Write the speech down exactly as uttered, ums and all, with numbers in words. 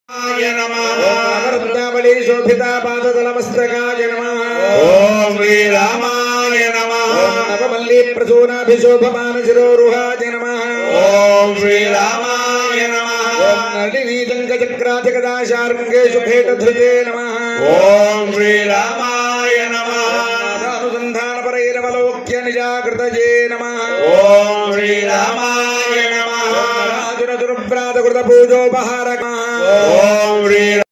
वृंदावली शोभिता पादतलमस्तकाय नमः। ओम श्री रामाय नमः। नवमल्ली प्रसूनाभिशोभमान शिरोरुहाय नमः। ओम श्री रामाय नमः। नलिनी जंगचक्राधिकदाशार्ङ्गेषु भेटधृते नमः। ओम श्री रामाय नमः। अनुसन्धानपरैरवलोक्य निजाकृतये नमः। ओम श्री रामाय नमः। राजुरजुर्व्रातकृतपूजोपहारकः। ओम श्री